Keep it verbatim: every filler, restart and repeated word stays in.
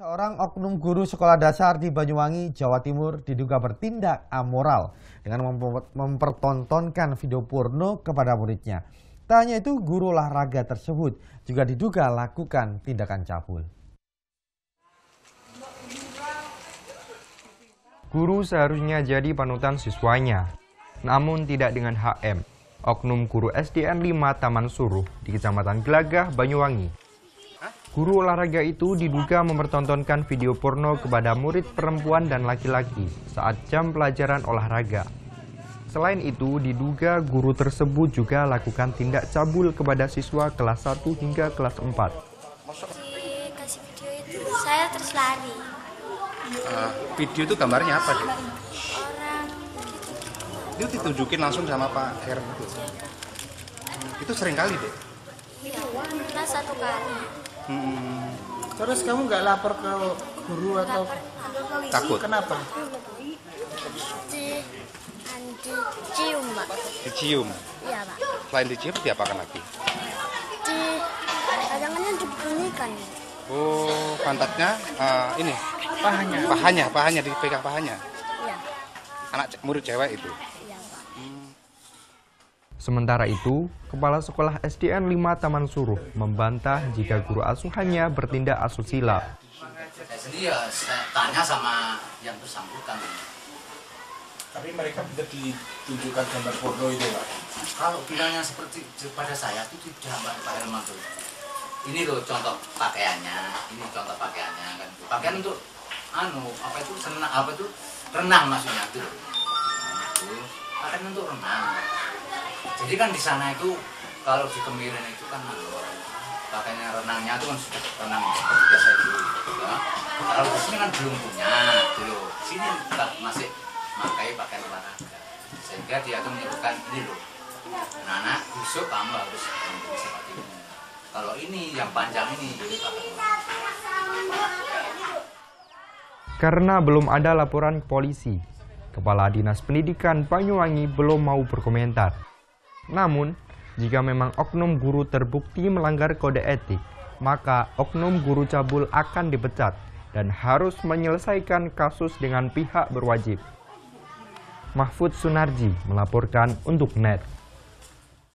Seorang oknum guru sekolah dasar di Banyuwangi, Jawa Timur diduga bertindak amoral dengan mempertontonkan video porno kepada muridnya. Tak hanya itu, guru olahraga tersebut juga diduga lakukan tindakan cabul. Guru seharusnya jadi panutan siswanya, namun tidak dengan H M, oknum guru S D N lima Taman Suruh di Kecamatan Gelagah, Banyuwangi. Guru olahraga itu diduga mempertontonkan video porno kepada murid perempuan dan laki-laki saat jam pelajaran olahraga. Selain itu, diduga guru tersebut juga lakukan tindak cabul kepada siswa kelas satu hingga kelas empat. Dikasih video itu, saya terus lari. Uh, video itu gambarnya apa, Dek? Orang gitu. Itu ditunjukin langsung sama Pak R itu? Hmm, itu sering kali, Dek? Iya, pernah satu kali. Hmm. Terus kamu nggak lapor ke guru atau Takut? Kenapa? Di, dicium, Pak. Dicium? Iya, Pak. Selain dicium, diapakan lagi? Di, kadang-kadang dibunyikan. Oh, pantatnya uh, ini? Pahanya? Pahanya, pahanya, dipegang pahanya? Iya. Anak murid cewek itu? Iya, Pak. Hmm. Sementara itu, Kepala Sekolah S D N lima Taman Suruh membantah jika guru asuhannya bertindak asusila. Saya sendiri ya saya tanya sama yang bersangkutan. Tapi mereka tidak ditunjukkan gambar porno itu, Pak? Kalau bilangnya seperti pada saya itu tidak, Pak, Pak Helman tuh. Ini loh contoh pakaiannya, ini contoh pakaiannya kan. Pakaian untuk anu apa itu senang apa itu renang maksudnya tuh. Itu pakaian untuk renang. Jadi kan di sana itu kalau di Kemiren itu kan pakainya renangnya itu kan sudah renang seperti biasa itu. Ya. Kalau di sini kan belum punya, gitu. Di sini masih pakai pakaian olahraga. Sehingga dia tuh menyebutkan ini loh, anak besok kamu harus seperti ini. Kalau ini yang panjang ini jadi pakaian olahraga. Karena belum ada laporan ke polisi, Kepala Dinas Pendidikan Banyuwangi belum mau berkomentar. Namun, jika memang oknum guru terbukti melanggar kode etik, maka oknum guru cabul akan dipecat dan harus menyelesaikan kasus dengan pihak berwajib. Mahfud Sunarji melaporkan untuk N E T.